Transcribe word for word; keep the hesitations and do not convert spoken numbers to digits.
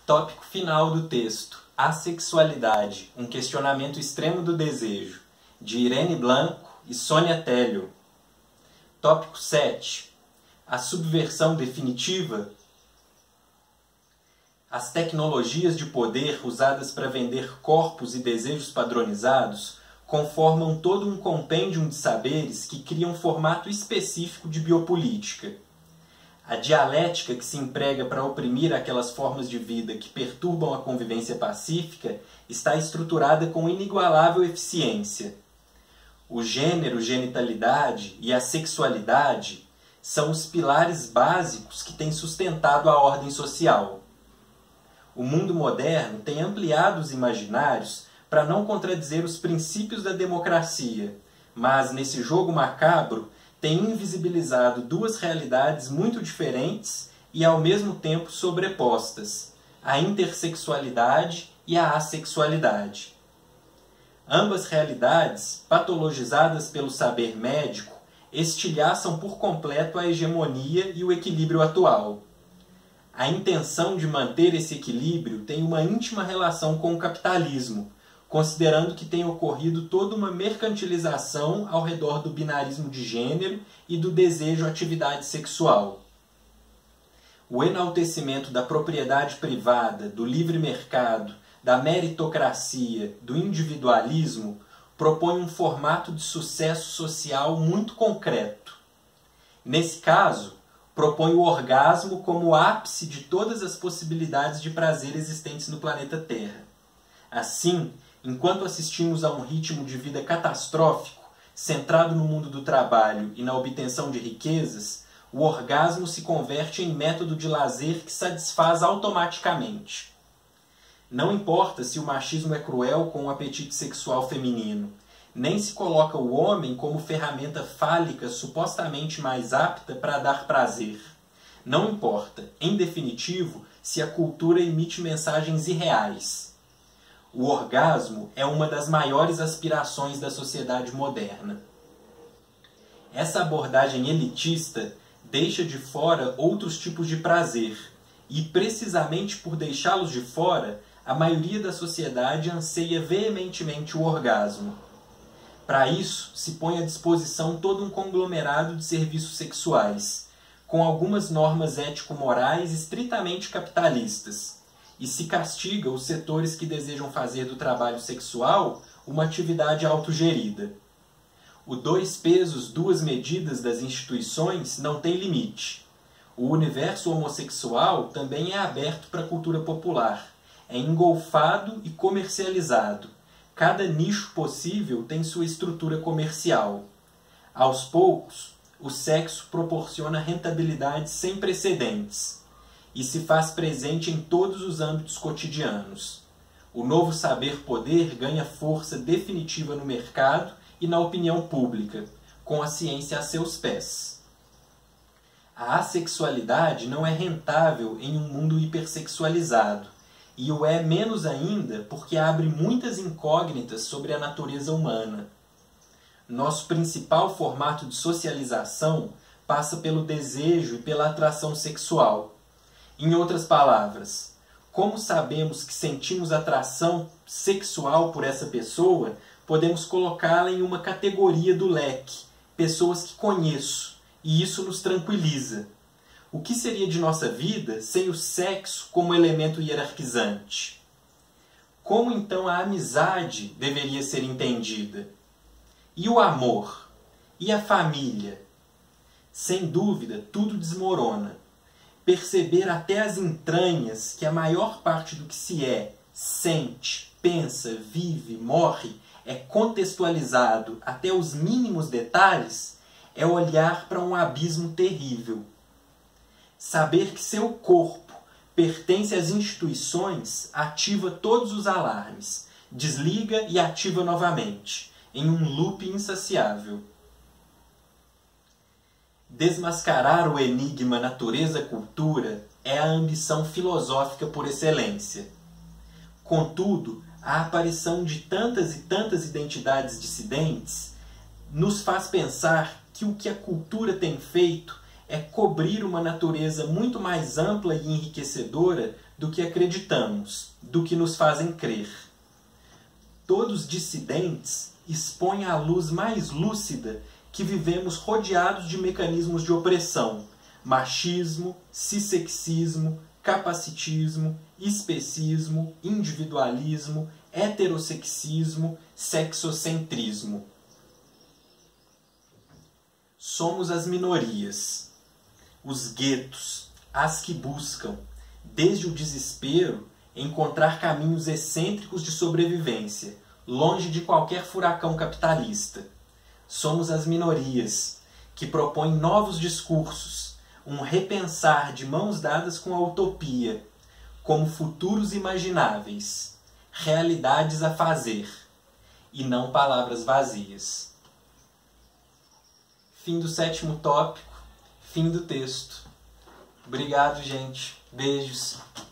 Tópico final do texto: Assexualidade, um questionamento extremo do desejo, de Irene Blanco e Sônia Télio. Tópico sete. A subversão definitiva. As tecnologias de poder usadas para vender corpos e desejos padronizados conformam todo um compêndio de saberes que criam um formato específico de biopolítica. A dialética que se emprega para oprimir aquelas formas de vida que perturbam a convivência pacífica está estruturada com inigualável eficiência. O gênero, genitalidade e a sexualidade são os pilares básicos que têm sustentado a ordem social. O mundo moderno tem ampliado os imaginários para não contradizer os princípios da democracia, mas nesse jogo macabro tem invisibilizado duas realidades muito diferentes e ao mesmo tempo sobrepostas, a intersexualidade e a assexualidade. Ambas realidades, patologizadas pelo saber médico, estilhaçam por completo a hegemonia e o equilíbrio atual. A intenção de manter esse equilíbrio tem uma íntima relação com o capitalismo, considerando que tem ocorrido toda uma mercantilização ao redor do binarismo de gênero e do desejo-atividade sexual. O enaltecimento da propriedade privada, do livre mercado, da meritocracia, do individualismo, propõe um formato de sucesso social muito concreto. Nesse caso, propõe o orgasmo como o ápice de todas as possibilidades de prazer existentes no planeta Terra. Assim, enquanto assistimos a um ritmo de vida catastrófico, centrado no mundo do trabalho e na obtenção de riquezas, o orgasmo se converte em método de lazer que satisfaz automaticamente. Não importa se o machismo é cruel com o apetite sexual feminino, nem se coloca o homem como ferramenta fálica supostamente mais apta para dar prazer. Não importa, em definitivo, se a cultura emite mensagens irreais. O orgasmo é uma das maiores aspirações da sociedade moderna. Essa abordagem elitista deixa de fora outros tipos de prazer, e precisamente por deixá-los de fora, a maioria da sociedade anseia veementemente o orgasmo. Para isso, se põe à disposição todo um conglomerado de serviços sexuais, com algumas normas ético-morais estritamente capitalistas, e se castiga os setores que desejam fazer do trabalho sexual uma atividade autogerida. O dois pesos, duas medidas das instituições não tem limite. O universo homossexual também é aberto para a cultura popular, é engolfado e comercializado. Cada nicho possível tem sua estrutura comercial. Aos poucos, o sexo proporciona rentabilidades sem precedentes e se faz presente em todos os âmbitos cotidianos. O novo saber-poder ganha força definitiva no mercado e na opinião pública, com a ciência a seus pés. A assexualidade não é rentável em um mundo hipersexualizado, e o é menos ainda porque abre muitas incógnitas sobre a natureza humana. Nosso principal formato de socialização passa pelo desejo e pela atração sexual. Em outras palavras, como sabemos que sentimos atração sexual por essa pessoa, podemos colocá-la em uma categoria do leque, pessoas que conheço, e isso nos tranquiliza. O que seria de nossa vida sem o sexo como elemento hierarquizante? Como então a amizade deveria ser entendida? E o amor? E a família? Sem dúvida, tudo desmorona. Perceber até as entranhas que a maior parte do que se é, sente, pensa, vive, morre, é contextualizado até os mínimos detalhes, é olhar para um abismo terrível. Saber que seu corpo pertence às instituições ativa todos os alarmes, desliga e ativa novamente, em um loop insaciável. Desmascarar o enigma natureza-cultura é a ambição filosófica por excelência. Contudo, a aparição de tantas e tantas identidades dissidentes nos faz pensar que o que a cultura tem feito é cobrir uma natureza muito mais ampla e enriquecedora do que acreditamos, do que nos fazem crer. Todos dissidentes expõem à luz mais lúcida que vivemos rodeados de mecanismos de opressão, machismo, cissexismo, capacitismo, especismo, individualismo, heterossexismo, sexocentrismo. Somos as minorias, os guetos, as que buscam, desde o desespero, encontrar caminhos excêntricos de sobrevivência, longe de qualquer furacão capitalista. Somos as minorias, que propõem novos discursos, um repensar de mãos dadas com a utopia, como futuros imagináveis, realidades a fazer, e não palavras vazias. Fim do sétimo tópico, fim do texto. Obrigado, gente. Beijos.